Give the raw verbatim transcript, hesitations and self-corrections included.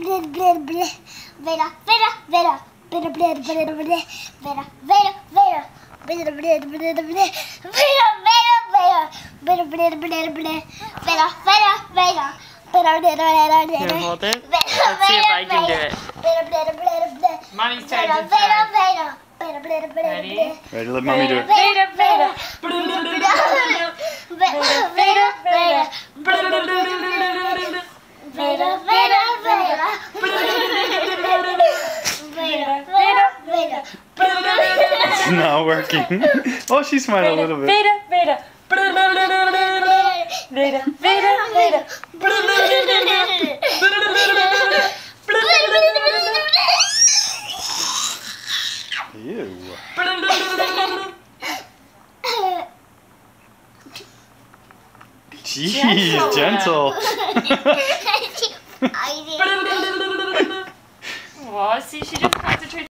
Vera, Vera, Vera. Vera, Vera, Vera, Vera. Vera, Vera, Vera. Vera, Vera, Vera, Vera. Vera, Vera, Vera. Vera, Vera, Vera, Vera. Vera, Vera, Vera. Vera, Vera, Vera, Vera. Can you hold it? Let's see if I can do it. Vera, Vera, Vera, Vera. Mommy's Vera, trying to Vera, try. Vera. Vera, Vera, Vera, Ready? Vera. Ready? Let mommy do it. Vera, Vera. Vera, Vera, Vera. Vera, Vera, Vera. Vera, Vera, Vera. It's not working. Oh, she smiled a little bit. Vera, Vera. Vera, Vera, Vera. Ew. Jeez, gentle. I did. Well, see, she just concentrates.